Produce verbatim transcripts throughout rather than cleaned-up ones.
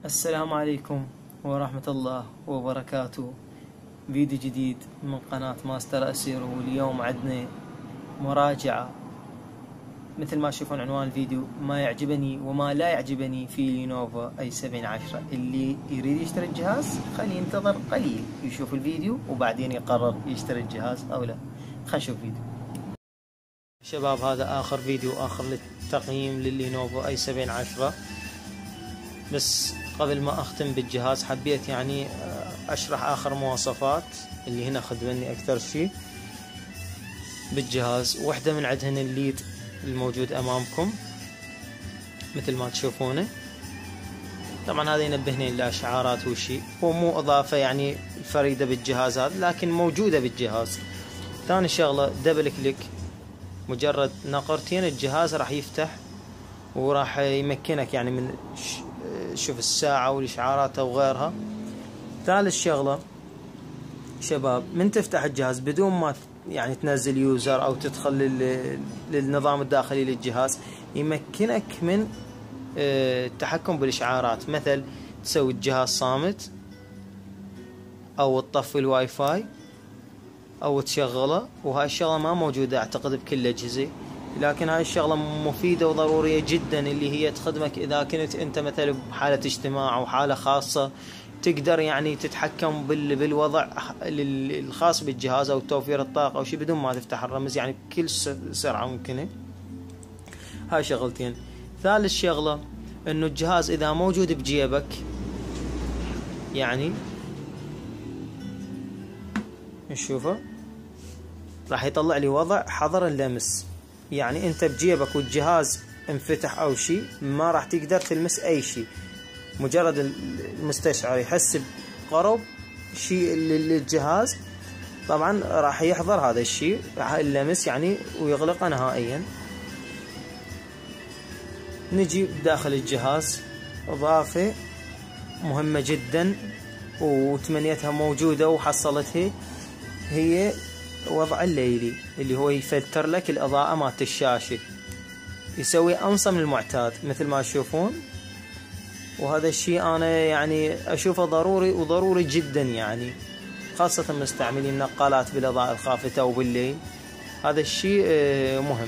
السلام عليكم ورحمة الله وبركاته. فيديو جديد من قناة ماستر أسير، واليوم عندنا مراجعة مثل ما تشوفون عنوان الفيديو، ما يعجبني وما لا يعجبني في لينوفو اي سبعة عشرة. اللي يريد يشتري الجهاز خليه ينتظر قليل يشوف الفيديو وبعدين يقرر يشتري الجهاز او لا. خلينا نشوف فيديو. شباب، هذا اخر فيديو اخر للتقييم لللينوفو اي سبعة عشرة. بس قبل ما اختم بالجهاز حبيت يعني اشرح اخر مواصفات اللي هنا خدمني اكثر شيء بالجهاز. واحدة من عندهن الليد الموجود امامكم مثل ما تشوفونه. طبعا هذا ينبهني لاشعارات وشي، ومو اضافة يعني فريدة بالجهاز هذا، لكن موجودة بالجهاز. ثاني شغلة دبل كليك، مجرد نقرتين الجهاز راح يفتح وراح يمكنك يعني من شوف الساعة والإشعارات وغيرها. ثالث شغلة شباب، من تفتح الجهاز بدون ما يعني تنزل يوزر أو تدخل للنظام الداخلي للجهاز، يمكنك من التحكم بالإشعارات، مثل تسوي الجهاز صامت أو تطفي الواي فاي أو تشغله. وهاي الشغلة ما موجودة أعتقد بكل الأجهزة، لكن هاي الشغلة مفيدة وضرورية جدا، اللي هي تخدمك إذا كنت أنت مثلا بحالة اجتماع أو حالة خاصة، تقدر يعني تتحكم بالوضع الخاص بالجهاز أو توفير الطاقة أو شيء بدون ما تفتح الرمز، يعني بكل سرعة ممكنة. هاي شغلتين. ثالث شغلة إنه الجهاز إذا موجود بجيبك يعني نشوفه راح يطلع لي وضع حظر اللمس، يعني انت بجيبك والجهاز انفتح او شيء ما راح تقدر تلمس اي شيء. مجرد المستشعر يحس بقرب شيء للجهاز طبعا راح يحظر هذا الشيء اللمس يعني ويغلقه نهائيا. نجي داخل الجهاز، اضافة مهمة جدا وتمنيتها موجودة وحصلتها، هي وضع الليلي اللي هو يفلتر لك الإضاءة مالت الشاشة، يسوي أنصى من المعتاد مثل ما تشوفون. وهذا الشيء أنا يعني أشوفه ضروري وضروري جدا، يعني خاصة مستعملين نقالات بالإضاءة الخافتة وبالليل، هذا الشيء مهم.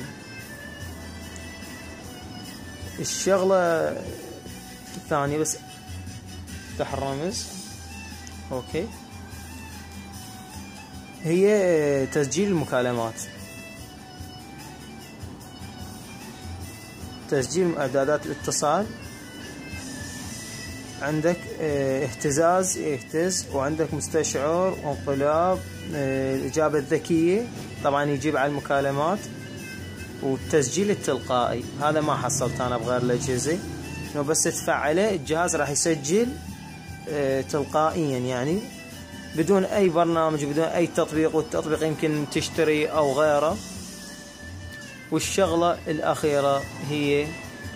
الشغلة الثانية بس افتح الرمز، اوكي، هي تسجيل المكالمات، تسجيل اعدادات الاتصال. عندك اهتزاز يهتز، وعندك مستشعر وانقلاب، الاجابة الذكية طبعا يجيب على المكالمات، والتسجيل التلقائي هذا ما حصلت انا بغير الاجهزة، انه بس تفعله الجهاز راح يسجل تلقائيا يعني بدون اي برنامج بدون اي تطبيق، والتطبيق يمكن تشتري او غيره. والشغلة الاخيرة هي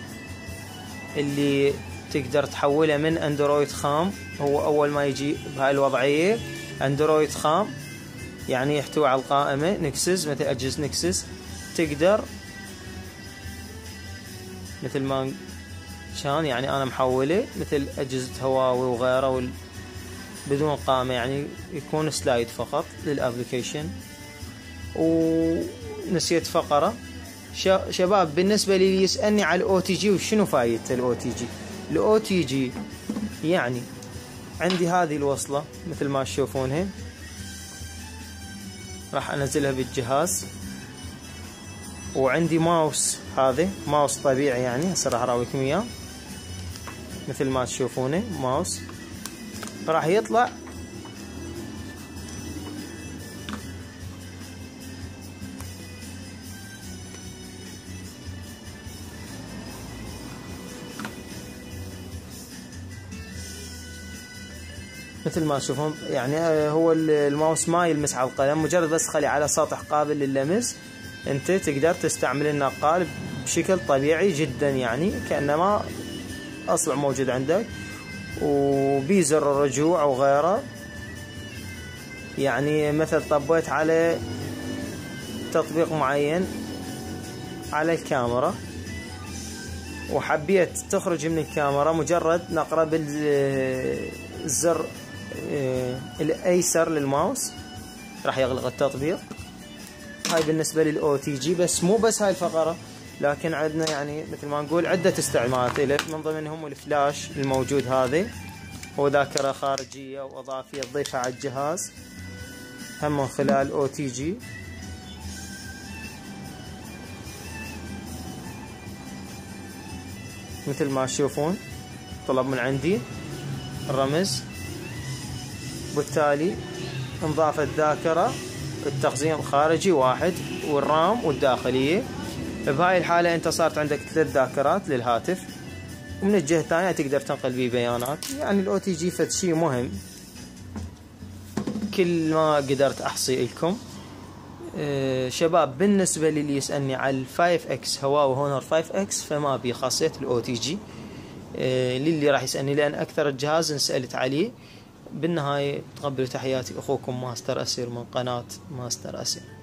اللي تقدر تحوله من اندرويد خام، هو اول ما يجي بهاي الوضعية اندرويد خام يعني يحتوي على القائمة نكسس مثل اجهزة نكسس، تقدر مثل ما كان يعني انا محوله مثل اجهزة هواوي وغيره وال بدون قائمة، يعني يكون سلايد فقط للابليكيشن. ونسيت فقرة شباب، بالنسبة لي يسألني على الاو تي جي وشنو فايدة الاو تي جي. الاو تي جي يعني عندي هذه الوصلة مثل ما تشوفونها، راح انزلها بالجهاز، وعندي ماوس، هذا ماوس طبيعي يعني هسه راح اراويكم اياه مثل ما تشوفونه. ماوس راح يطلع مثل ما تشوفون، يعني هو الماوس ما يلمس على القلم، مجرد بس خلي على سطح قابل لللمس انت تقدر تستعمل النقال بشكل طبيعي جدا، يعني كأنما اصبع موجود عندك، وبيزر الرجوع وغيره. يعني مثل طبيت على تطبيق معين على الكاميرا وحبيت تخرج من الكاميرا مجرد نقرة بالزر الايسر للماوس راح يغلق التطبيق. هاي بالنسبة للاو تي جي. بس مو بس هاي الفقرة، لكن عندنا يعني مثل ما نقول عدة استعمالات له، من ضمنهم الفلاش الموجود هذه، وذاكرة خارجية واضافية تضيفها على الجهاز هم من خلال او تي جي. مثل ما تشوفون طلب من عندي الرمز، بالتالي انضافت ذاكرة التخزين الخارجي واحد والرام والداخلية. بهاي الحالة انت صارت عندك ثلاث ذاكرات للهاتف، ومن الجهة الثانية تقدر تنقل بيه بيانات. يعني الاو تي جي فد شي مهم. كل ما قدرت احصي لكم أه شباب. بالنسبة للي يسألني على الفايف اكس هواوي هونر فايف اكس فما بي خاصية الاو تي جي. أه للي راح يسألني لان اكثر الجهاز انسألت عليه. بالنهاية تقبلوا تحياتي اخوكم ماستر اسير من قناة ماستر اسير.